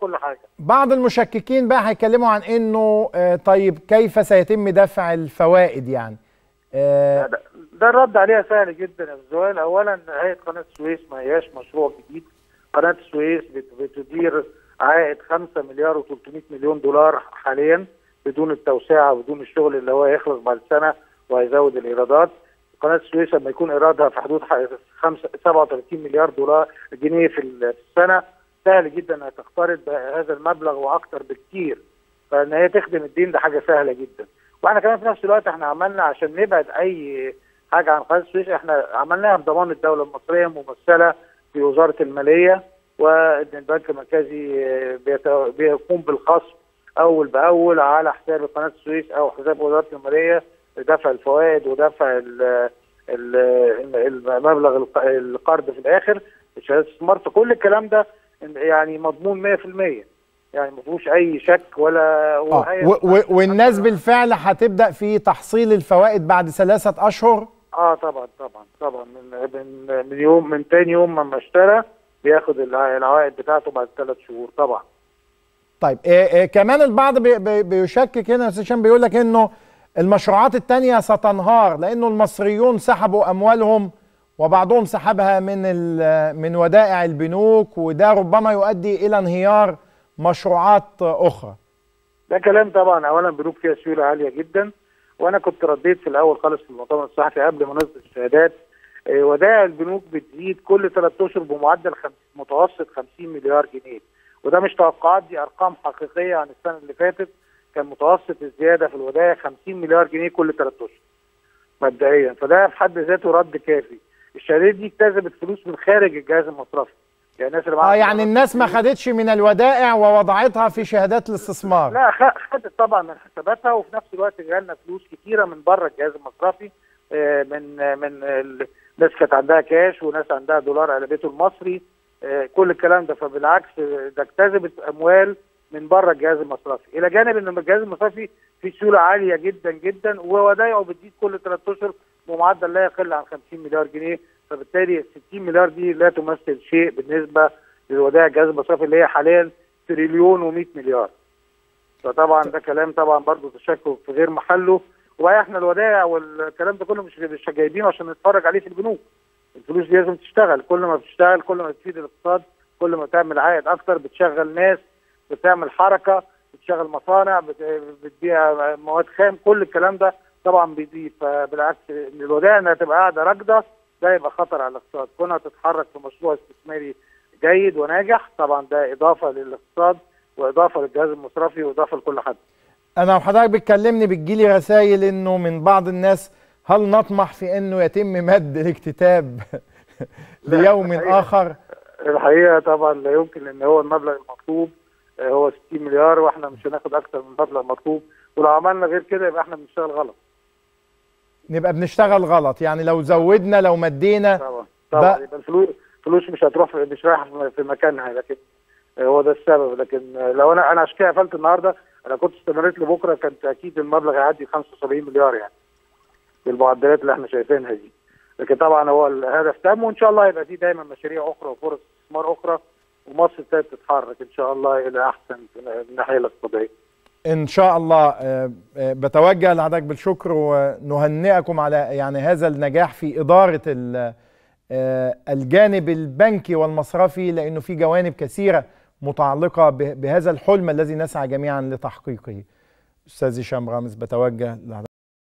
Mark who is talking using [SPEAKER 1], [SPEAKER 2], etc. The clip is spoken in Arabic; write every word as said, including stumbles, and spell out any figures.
[SPEAKER 1] كل حاجه.
[SPEAKER 2] بعض المشككين بقى هيتكلموا عن انه آه طيب كيف سيتم دفع الفوائد يعني؟
[SPEAKER 1] آه ده, ده الرد عليها سهل جدا يا زوال. اولا هيئه قناه السويس ما هياش مشروع جديد. قناه السويس بتدير عائد خمسة مليار وثلاثمائة مليون دولار حاليا بدون التوسعه وبدون الشغل اللي هو هيخلص بعد سنه وهيزود الايرادات. قناه السويس لما يكون ايرادها في حدود سبعة وثلاثين مليار دولار جنيه في السنه، سهل جدا انها تقترض هذا المبلغ واكثر بكثير. فان هي تخدم الدين ده حاجه سهله جدا. واحنا كمان في نفس الوقت احنا عملنا عشان نبعد اي حاجه عن قناه السويس، احنا عملناها بضمان الدوله المصريه ممثله في وزاره الماليه، وان البنك المركزي بيقوم بالخصم اول باول على حساب قناه السويس او حساب وزاره الماليه دفع الفوائد ودفع المبلغ القرض في الاخر شهاده استثمار. فكل الكلام ده يعني مضمون مية في المية، يعني ما فيهوش اي شك ولا
[SPEAKER 2] آه. والناس بالفعل هتبدا في تحصيل الفوائد بعد ثلاثه اشهر.
[SPEAKER 1] اه طبعا طبعا طبعا من من من يوم من تاني يوم ما اشترى بياخد العوائد بتاعته بعد ثلاث شهور طبعا.
[SPEAKER 2] طيب إيه إيه كمان البعض بي بي بيشكك هنا يا استاذ هشام، بيقول لك انه المشروعات الثانيه ستنهار لانه المصريون سحبوا اموالهم وبعضهم سحبها من من ودائع البنوك، وده ربما يؤدي الى انهيار مشروعات اخرى.
[SPEAKER 1] ده كلام طبعا. اولا البنوك فيها سيوله عاليه جدا، وانا كنت رديت في الاول خالص في المؤتمر الصحفي قبل ما نصدر الشهادات. ودائع البنوك بتزيد كل ثلاث اشهر بمعدل متوسط خمسين مليار جنيه، وده مش توقعات، دي ارقام حقيقيه عن السنه اللي فاتت. كان متوسط الزياده في الودائع خمسين مليار جنيه كل ثلاث اشهر مبدئيا، فده في حد ذاته رد كافي. الشهادات دي اكتسبت فلوس من خارج الجهاز المصرفي، يعني الناس اللي
[SPEAKER 2] اه يعني الناس ما خدتش من الودائع ووضعتها في شهادات الاستثمار.
[SPEAKER 1] لا خدت طبعا من حساباتها، وفي نفس الوقت جالنا فلوس كتيره من بره الجهاز المصرفي، من من ناس كانت عندها كاش وناس عندها دولار على بيته المصري، كل الكلام ده. فبالعكس ده اكتسبت اموال من بره الجهاز المصرفي، الى جانب ان الجهاز المصرفي فيه سيوله عاليه جدا جدا، وودائعه بتزيد كل ثلاث اشهر بمعدل لا يقل عن خمسين مليار جنيه. فبالتالي ال ستين مليار دي لا تمثل شيء بالنسبه للودائع الجهاز المصرفي اللي هي حاليا تريليون ومئة مليار. فطبعا ده كلام طبعا برضه تشكك في غير محله. وبقى احنا الودائع والكلام ده كله مش مش جايبينه عشان نتفرج عليه في البنوك. الفلوس دي لازم تشتغل، كل ما بتشتغل كل ما بتفيد الاقتصاد، كل ما تعمل عائد اكتر، بتشغل ناس، بتعمل حركه، بتشغل مصانع، بتبيع مواد خام، كل الكلام ده طبعا بيزيد. فبالعكس ان الودائع انها تبقى قاعده راكده ده يبقى خطر على الاقتصاد. كونها تتحرك في مشروع استثماري جيد وناجح طبعا ده اضافه للاقتصاد واضافه للجهاز المصرفي واضافه لكل حد.
[SPEAKER 2] انا وحضرتك بتكلمني بتجيلي رسائل انه من بعض الناس هل نطمح في انه يتم مد الاكتتاب ليوم
[SPEAKER 1] الحقيقة
[SPEAKER 2] اخر؟
[SPEAKER 1] الحقيقه طبعا لا يمكن، ان هو المبلغ المطلوب هو ستين مليار واحنا مش هناخد اكتر من المبلغ المطلوب، ولو عملنا غير كده يبقى احنا بنشتغل غلط.
[SPEAKER 2] نبقى بنشتغل غلط، يعني لو زودنا لو مدينا
[SPEAKER 1] طبعا طبعا يبقى الفلوس الفلوس مش هتروح مش رايحه في مكانها، لكن هو ده السبب. لكن لو انا انا عشان كده قفلت النهارده، انا كنت استمريت لبكره كانت اكيد المبلغ هيعدي خمسة وسبعين مليار يعني بالمعدلات اللي احنا شايفينها دي. لكن طبعا هو الهدف تام، وان شاء الله يبقى في دايما مشاريع اخرى وفرص استثمار اخرى، ومصر ابتدت تتحرك ان شاء الله الى احسن من الناحيه الاقتصاديه.
[SPEAKER 2] ان شاء الله. بتوجه لحضرتك بالشكر ونهنئكم على يعني هذا النجاح في اداره الجانب البنكي والمصرفي، لانه في جوانب كثيره متعلقه بهذا الحلم الذي نسعى جميعا لتحقيقه. استاذ هشام رامز بتوجه لحضرتك.